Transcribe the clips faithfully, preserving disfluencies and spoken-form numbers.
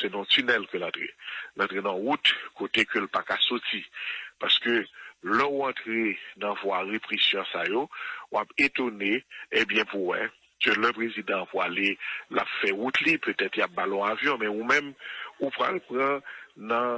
c'est dans le tunnel que l'entrée. L'entrée dans la route, côté que le pas qu'à sortir. Parce que là où entrer dans la voie répression, ça yo, ou étonné, eh bien, pour eux, que le président pour aller la faire route li, peut-être il y a ballon avion, mais ou même, ou prend le prend dans,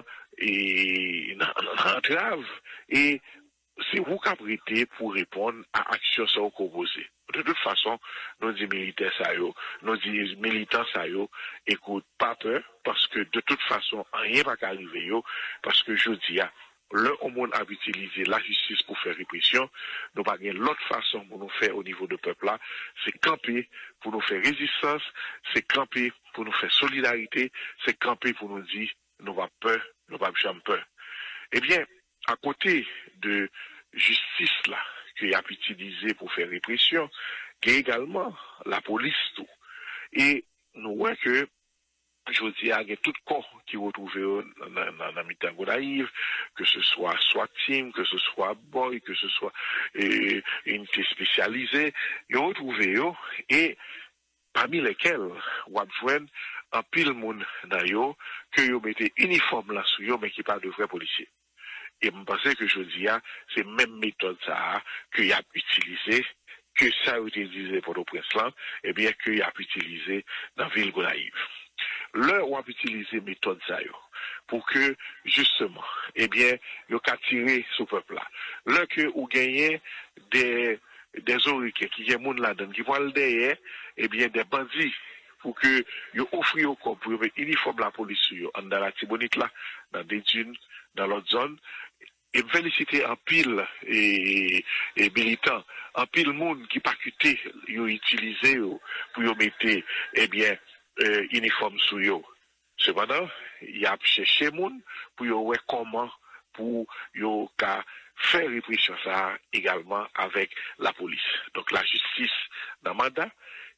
et, dans, dans entrave, et c'est vous qui prêté pour répondre à action ça qu'on pose. De toute façon, nous dit militaires ça yo, nous dit militants ça yo, écoute, pas peur, parce que de toute façon, rien va qu'arriver yo, parce que je dis, le monde a utilisé la justice pour faire répression, nous pas l'autre façon pour nous faire au niveau du peuple là, c'est camper pour nous faire résistance, c'est camper pour nous faire solidarité, c'est camper pour nous dire, nous pas peur, nous pas jamais peur. Eh bien, à côté de justice là, qu'il a utilisé pour faire répression, il y a également la police tout. Et nous voyons que, je dis, il y a tout corps qui est retrouvé dans la Mitango naïve, que ce soit soit team, que ce soit boy, que ce soit euh, une unité spécialisée, ils ont retrouvé eux, et parmi lesquels, on a besoin un pile monde dans eux, que ils mettez uniforme là sur eux, mais qui pas de vrais policiers. Et je pense que je dis, c'est la même méthode ça qu'il a utilisé, que ça a été utilisé pour le prince là, et bien qu'il a utilisé dans la ville de Gonaïve. Là, on a utilisé méthode ça pour que, justement, eh bien, il a tiré ce peuple-là. Là, que vous gagnez des, des oriquets qui ont des là-dedans, qui vont le derrière, eh bien, des bandits, pour que vous offrez au corps, pour que uniforme la police, dans la Tibonite là, dans des dunes, dans l'autre zone, et me féliciter en pile et, et militants, en pile monde qui pas quitté, yo utilisé pour yo mettre, eh bien, euh, uniforme sur yo. Cependant, il y a cherché monde pour yo voir comment pour yo ka faire répression ça également avec la police. Donc la justice dans mandat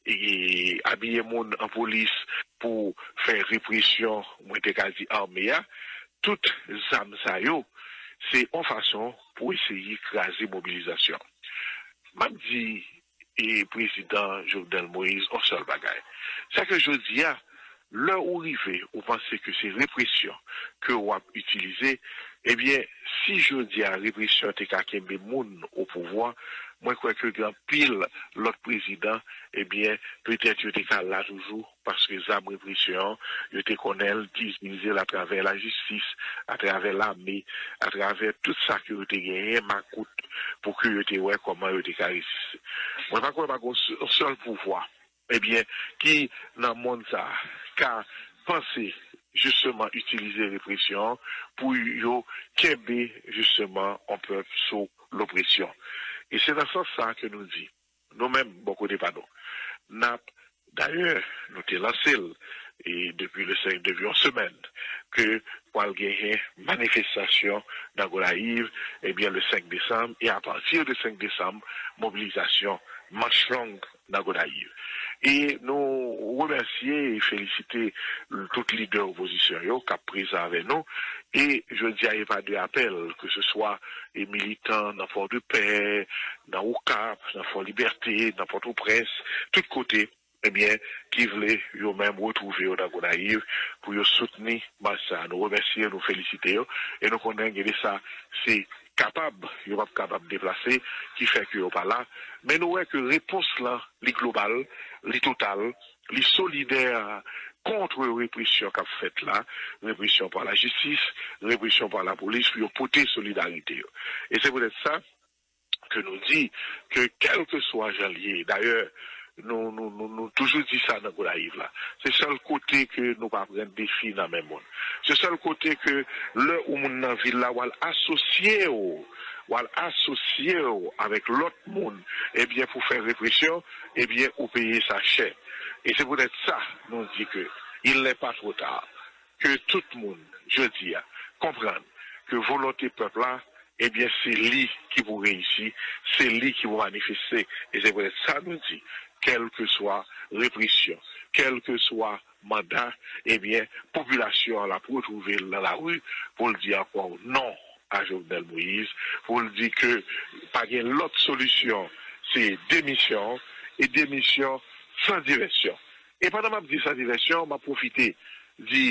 et habiller monde en police pour faire répression, moi te quasi armée, toutes armes ça yo, c'est en façon pour essayer d'écraser la mobilisation. Même dit et président Jovenel Moïse en seul bagaille. C'est que je dis, là où arrivé, vous pensez que c'est répression que vous avez utilisé, eh bien, si je dis à répression, t'es quelqu'un de monde au pouvoir, moi, je crois que grand pile, l'autre président, eh bien, peut-être que t'es là toujours, parce que ça, répression, je te connais, dismiser à travers la justice, à travers l'armée, à travers tout ça que tu as gagné, ma coûte, pour que tu vois comment tu as réussi. Moi, je crois que un seul pouvoir, eh bien, qui, dans le monde, ça, car penser, justement, utiliser répression pour yo kembe, justement, on peut sous l'oppression. Et c'est dans ce sens que nous dit, nous-mêmes, beaucoup de panneaux. D'ailleurs, nous t'ai lancé, et depuis le cinq, depuis une semaine, que pour gagner manifestation dans Gonaïve, eh bien, le cinq décembre, et à partir du cinq décembre, mobilisation marche longue dans Gonaïve. Et nous remercier et féliciter tous les leaders opposition qui ont pris ça avec nous. Et je dis à pas de appel, que ce soit les militants dans Fort de Paix, dans Oucap, dans Fort Liberté, dans Port-au-Prince, tous côtés, eh bien, qui voulaient eux-mêmes retrouver dans Gonaïve pour eux soutenir ça. Nous remercier, nous féliciter, et nous connaissons que ça, c'est capable, il pas capable de déplacer, qui fait que n'est pas là. Mais nous voyons que réponse là, les globales, les totales, les solidaires contre la répression qu'a fait là, répression par la justice, répression par la police, pour porter solidarité. Et c'est peut-être ça que nous dit que quel que soit Janvier, d'ailleurs, nous, nous, nous, nous toujours dit ça dans Gonaïve là. C'est le seul côté que nous pas prendre défi dans le même monde. C'est le seul côté que le ou moun dans ville là, ou associé ou associé avec l'autre monde, eh bien, pour faire répression, eh bien, ou payer sa chair. Et c'est peut-être ça, nous dit que il n'est pas trop tard. Que tout le monde, je dis, comprenne que volonté peuple là, eh bien, c'est lui qui vous réussit, c'est lui qui vous manifester. Et c'est peut-être ça, nous dit, quelle que soit répression, quel que soit mandat, eh bien, population la pour trouver dans la rue pour le dire encore non à Jovenel Moïse, pour le dire que pas l'autre solution, c'est démission, et démission sans direction. Et pendant que je dis sans direction, je vais profiter, dire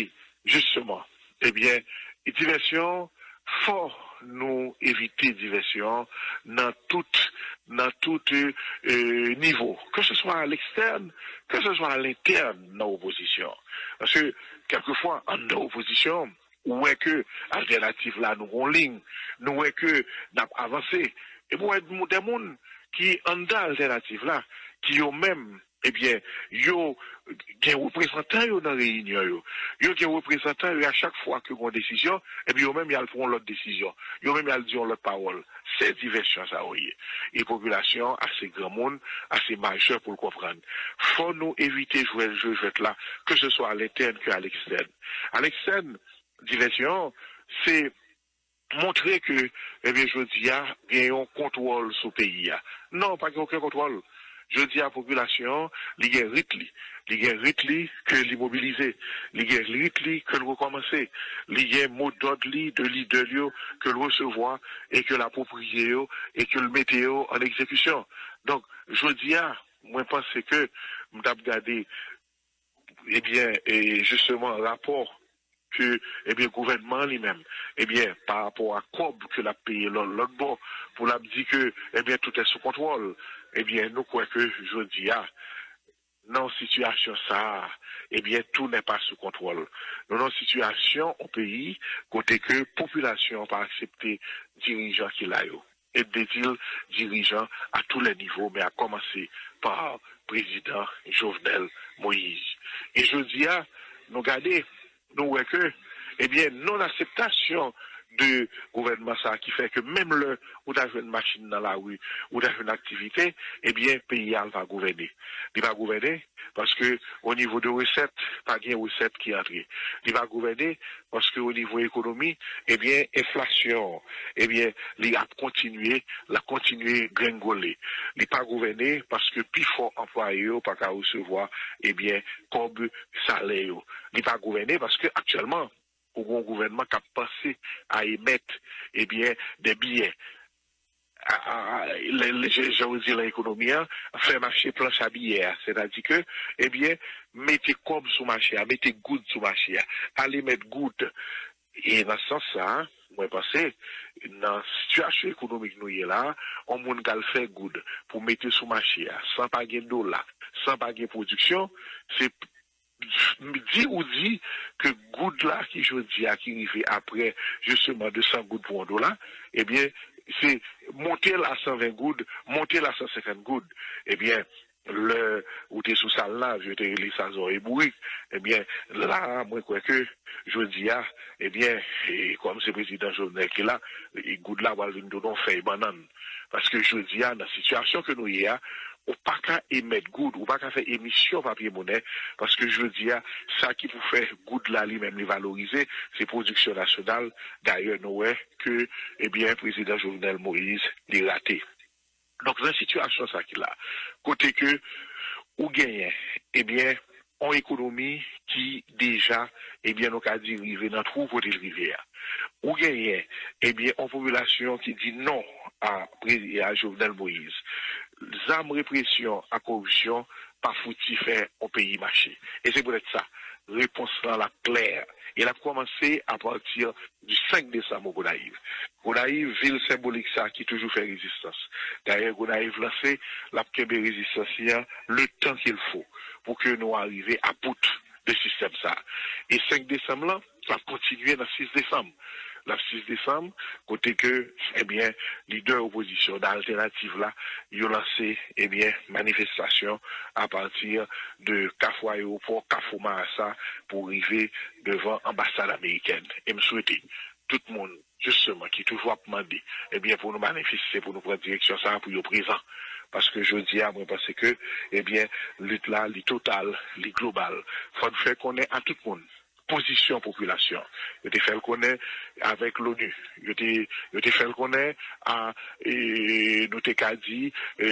justement, eh bien, diversion, faut nous éviter diversion dans tout, dans tout euh, niveau, que ce soit à l'externe, que ce soit à l'interne de l'opposition. Parce que, quelquefois, en opposition, où est que alternative là, nous en ligne, nous est que nous avons avancé. Et pour être des gens qui ont dans alternative là, qui ont même, eh bien, yo, qui ont représentant dans la réunion, yo, yo qui ont représentant à chaque fois que vous avez une décision, et bien, yo même, ils font l'autre décision. Yo même, ils disent l'autre parole. C'est diversion, ça, oui. Et population, assez grand monde, assez majeur pour le comprendre. Faut nous éviter de jouer le jeu, jouer là, que ce soit à l'interne qu'à l'externe. À l'externe, diversion, c'est montrer que, eh bien, je dis, il y a un contrôle sur le pays. Non, pas aucun contrôle. Je dis à la population, il y a un rythme, il y a un rythme que l'immobiliser, il y a un rythme que le recommencer, il y a un mot d'ordre de leader que le recevoir et que l'approprier et que le météo en exécution. Donc, je dis à, moi, je pense que, je vais regarder, eh bien, et justement, rapport que, eh bien, le gouvernement lui-même, eh bien, par rapport à quoi que l'a payé l'autre bord, pour la dire que, eh bien, tout est sous contrôle, eh bien, nous, quoi que, je dis, ah, dans situation ça, eh bien, tout n'est pas sous contrôle. Dans une situation au pays, côté que population pas accepté dirigeants qui l'a eu. Et des dirigeants à tous les niveaux, mais à commencer par président Jovenel Moïse. Et je dis, ah, nous regardez, nous voyons que, eh bien, non-acceptation de gouvernement ça qui fait que même le où tu as une machine dans la rue, où tu as une activité, eh bien, le pays va gouverner. Il va gouverner parce que au niveau de recettes, pas de recettes qui entrent. Il va gouverner parce que au niveau économie, eh bien, inflation, eh bien, il a continué, la continué gringoler. Il pas gouverner parce que plus fort employé, pas qu'à recevoir, eh bien, comme salaire. Il pas gouverner parce que actuellement, au gouvernement qui a pensé à émettre eh bien, des billets. J'ai envie de dire l'économie, faire marcher planche à billets. C'est-à-dire que, eh bien, mettez comme sur marché, mettez good sur marché, allez mettre good. Et dans ce sens-là, moi, je pense, dans la situation économique nous y est là, on peut faire good pour mettre sur marché, sans pas de dollars, sans pas de production, c'est dit ou dit que good là qui je dis à qui arrive après justement deux cents gouttes pour un dollar, eh bien c'est monter là à cent vingt gouttes, monter là à cent cinquante gouttes, eh bien le ou t'es sous salle là, je te les saison et bourrique, eh bien là moi quoi que je dis à eh bien et comme c'est président Jovenel qui là, et good là va venir donner feuille banane parce que je dis à dans la situation que nous y a ou pas qu'à émettre good, ou pas qu'à faire émission papier monnaie, parce que je veux dire, ça qui vous fait good là, lui-même, les valoriser, c'est production nationale. D'ailleurs, nous, ouais, que, eh bien, le président Jovenel Moïse l'a raté. Donc, dans la situation, ça qu'il a, côté que, ou gagne, eh bien, en économie qui déjà, eh bien, nous a dérivé dans tout côté de rivière. Ou gagne, eh bien, en population qui dit non à, à Jovenel Moïse. Les armes répression à corruption, pas foutu faire au pays marché. Et c'est peut-être ça. Réponse là, la claire. Elle a commencé à partir du cinq décembre au Gonaïve. Gonaïve, ville symbolique ça, qui toujours fait résistance. D'ailleurs, Gonaïve lancé la résistance le temps qu'il faut pour que nous arrivions à bout de système ça. Et cinq décembre là, ça va continuer dans six décembre. Le six décembre, côté que, eh bien, leader opposition d'alternative là, ils ont lancé, eh bien, manifestation à partir de Kafou aéroport, Kafou Marassa, pour arriver devant l'ambassade américaine. Et me souhaiter, tout le monde, justement, qui toujours demandé, eh bien, pour nous manifester, pour nous prendre direction ça, pour y présent. Parce que je dis à moi, parce que, eh bien, lutte là, le total, le global, faut faire connaître à tout le monde. Position population. Je t'ai fait le connaître avec l'ONU. Je t'ai, je t'ai fait le connaître à, et, nous t'ai dit,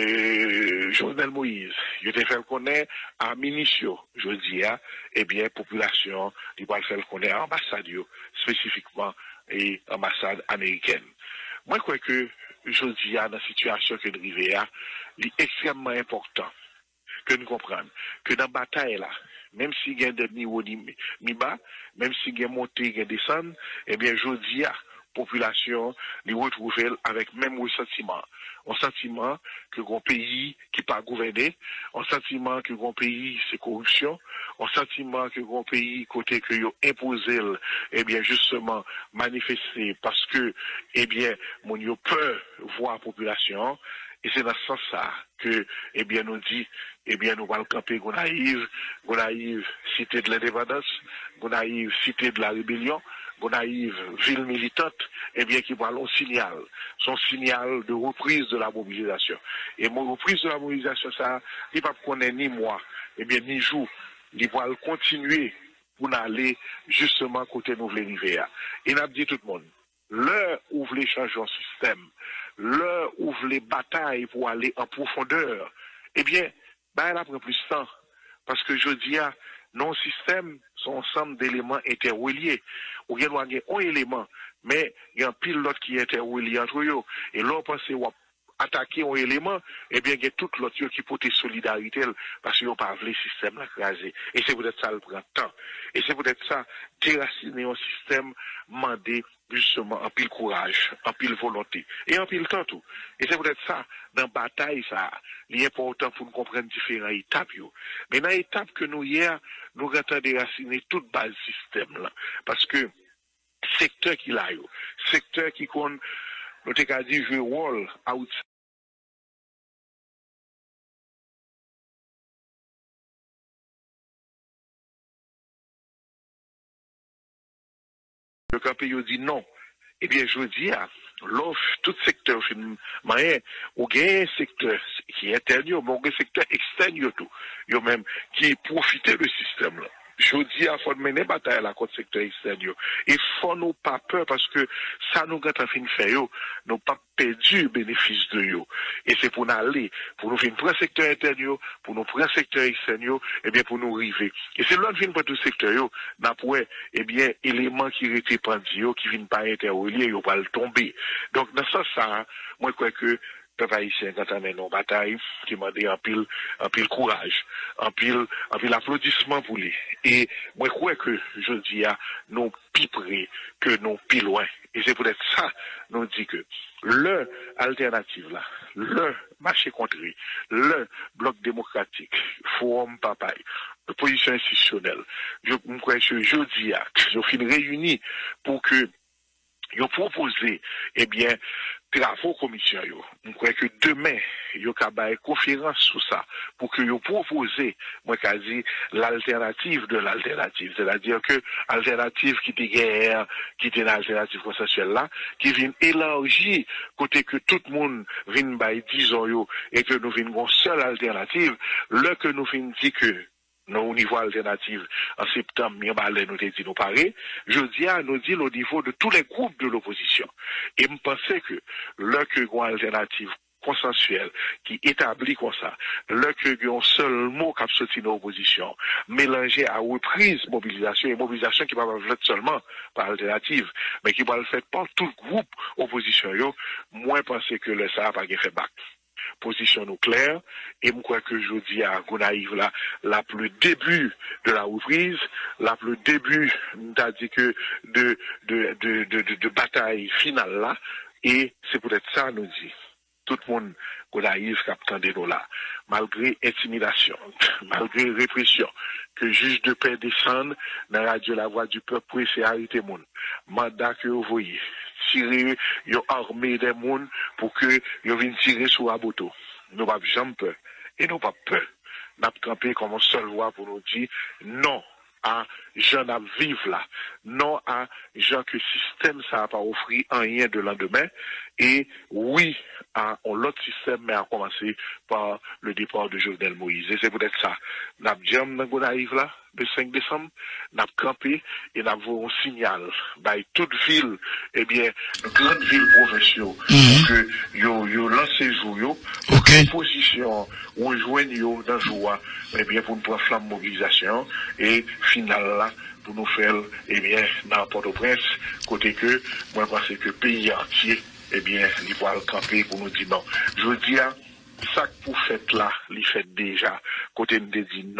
euh, Jovenel Moïse. Je t'ai fait le connaître à Minicio. Je dis, ah, eh bien, population, il va le faire le connaître à ambassade, spécifiquement, et ambassade américaine. Moi, je crois que, je dis, dans la situation que nous vivons, il est extrêmement important que nous comprenions que dans la bataille là, même si il y a des niveaux ni bas, même si il y a montée, il y a descente, eh bien, je dis à la population, les retrouver avec même ressentiment. Un sentiment que le pays qui pas gouverné, un sentiment que le pays c'est corruption, un sentiment que le pays côté que yo imposé, eh bien, justement, manifester parce que, eh bien, mon yo peur voir la population. Et c'est dans ce sens-là que, eh bien, nous dit, eh bien, nous allons camper Gonaïve, Gonaïve, cité de l'indépendance, Gonaïve, cité de la rébellion, Gonaïve, ville militante, eh bien, qui va un signal, son signal de reprise de la mobilisation. Et mon reprise de la mobilisation, ça, il ne va pas connaître ni moi, eh bien, ni jour, il va continuer pour aller justement côté nous arriver. Et il a dit tout le monde, l'heure où vous voulez changer un système, l'heure où vous voulez bataille pour aller en profondeur, eh bien, ben, elle prend plus de temps. Parce que je dis, nos systèmes sont ensemble d'éléments interreliés. Ou bien, il y a un élément, mais il y a un pilote qui est interrelié entre eux. Et là, on pense attaquer un élément, eh bien, il y a tout l'autre qui peut être solidarité parce qu'ils n'ont pas le système écrasé. Et c'est peut-être ça le prend temps. Et c'est peut-être ça, déraciner un système, demander justement un pile courage, un pile volonté, et un pile temps tout. Et c'est peut-être ça, dans la bataille, ça, l'important pour nous comprendre différentes étapes. Yo. Mais dans l'étape que nous, hier, nous avons déraciner toute base système là. Parce que, secteur qui l'a, yo, secteur qui compte, nous avons dit, je rôle out. Le campé dit non. Eh bien, je dis, l'offre, tout secteur, moyen, ou bien un secteur qui est intérieur, mais un secteur extérieur tout, yo même, qui profite du système là. Je dis à faut mener bataille là contre le secteur extérieur. Et faut nous pas peur parce que ça nous gâte en fin de faire yo, nous pas perdu le bénéfice de yo. Et c'est pour nous aller, pour nous faire un secteur intérieur, pour nous prendre un secteur extérieur, et bien pour nous arriver. Et c'est l'autre fin pour tout secteur yo, n'a pas, eh bien, éléments qui étaient pendus yo, qui viennent pas interrelier, yo va le tomber. Donc, dans ça, ça, moi, je crois que, peuple haïtien, quand on mène une bataille, qui m'a dit un pile, un pile courage, un pile, un pile applaudissement pour lui. Et moi, je crois que, je dis à, nous plus près que nous plus loin. Et c'est peut-être ça, nous dit que, le alternative là, le marché contré, le bloc démocratique, forum papaye, position institutionnelle, je, crois que je dis à, je finis réunis pour que, ils proposé, eh bien, travaux commission, je crois que demain, il y a une conférence sur ça, pour que vous proposez, moi, quasi, l'alternative de l'alternative. C'est-à-dire que, alternative qui était guerre, qui était l'alternative consensuelle là, qui vient élargir, côté que tout le monde vient by disons yo, et que nous venons une seule alternative, là que nous venons dire que, nous, au niveau alternatif, en septembre, nous avons dit nous pareil. Je dis à nous dire au niveau de tous les groupes de l'opposition. Et je pensais que, là que une alternative consensuelle, qui établit comme ça, là que un seul mot qui a sorti dans l'opposition, mélangé à reprise mobilisation, et mobilisation qui va pas faire seulement par alternative, mais qui va le faire par tout le groupe opposition, yo, moins penser que le ça n'a pas fait bac. Position nous claire, et je crois que je dis à Gonaïve là, la plus début de la reprise, la plus début, c'est-à-dire que de, de, de, de, de, de bataille finale là, et c'est peut-être ça nous dit. Tout le monde, Gonaïve, qui attendait nous là, malgré intimidation, malgré répression, que juge de paix descende dans la radio La Voix du Peuple pour essayer d'arrêter les gens. Mandat que vous voyez. Tirer, yo armé des gens pour que yo viennent tirer sur la moto. Nous pas jamais peur. Et nous pas peur. Nous avons campé comme une seule voix pour nous dire non à gens à vivre là. Non à gens que le système ça n'a pas offert rien de lendemain. Et oui à l'autre système, mais à commencer par le départ de Jovenel Moïse. Et c'est peut-être ça. Nous avons dit dans Gonaïve là, le cinq décembre, nous avons campé et nous avons un signal. By toute ville, eh bien, grande ville provinciale, mm-hmm. que yo, yo lancé jour, yo, pour okay. que l'opposition rejoigne yo dans joie, eh bien, pour nous prendre flamme mobilisation, et final là, pour nous faire, eh bien, dans Port-au-Prince, côté que, moi, je pense que le pays entier, eh bien, il va le camper pour nous dire non. Je veux dire, ça que vous faites là, il fait déjà, côté nous dit non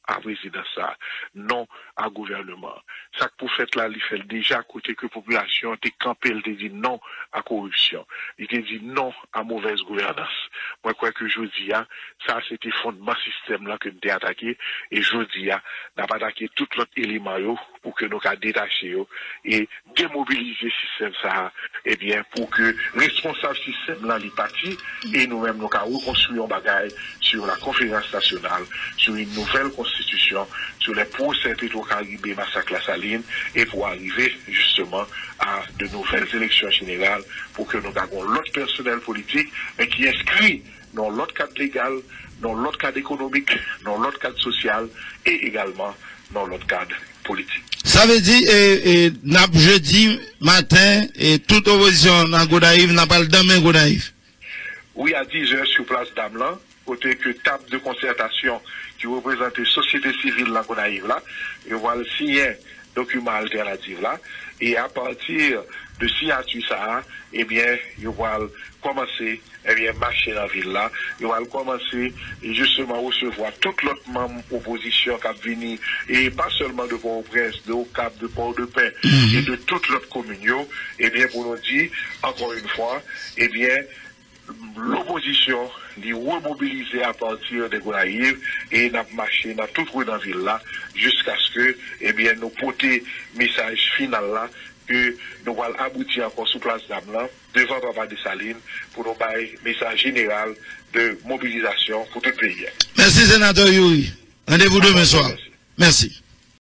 à présidence, non à gouvernement. Ça que pour faire là, il fait déjà côté que la population était campée, elle dit non à corruption, il te dit non à mauvaise gouvernance. Moi, je crois que je dis, ça c'était fondement système là que nous avons attaqué, et je dis, n'a pas attaqué tout l'autre élément pour que nous avons détaché et démobiliser le système ça, et bien, pour que responsable système là, les partis, et nous-mêmes, nous avons reconstruit un bagage sur la conférence nationale, sur une nouvelle constitution, sur les procès Petro-Caribé, massacre la Saline, et pour arriver justement à de nouvelles élections générales pour que nous avons l'autre personnel politique, mais qui inscrit dans l'autre cadre légal, dans l'autre cadre économique, dans l'autre cadre social et également dans l'autre cadre politique. Ça veut dire, et, et, jeudi matin, et toute opposition dans Gonaïve n'a pas le demain Gonaïve. Oui, à dix heures sur place d'Amelan, côté que table de concertation qui représente la société civile dans Gonaïve là, et on va le signer document alternatif là, et à partir de signature ça, eh bien, ils vont commencer, eh bien, marcher dans la ville là, ils vont commencer justement recevoir toute l'autre membre opposition qui a venu, et pas seulement de Port-au-Prince, de Haut-Cap, de Port-de-Paix, mm-hmm. et de toute l'autre commune, eh bien, pour nous dire, encore une fois, eh bien, l'opposition est remobilisée à partir de Gonaïve et n'a marché dans toute rue dans la ville là jusqu'à ce que eh bien nous porter message final là que nous allons aboutir encore sous place d'Amelan devant Papa de Saline pour nous bailler message général de mobilisation pour tout le pays. Merci sénateur Yuri. Rendez-vous demain soir. Merci.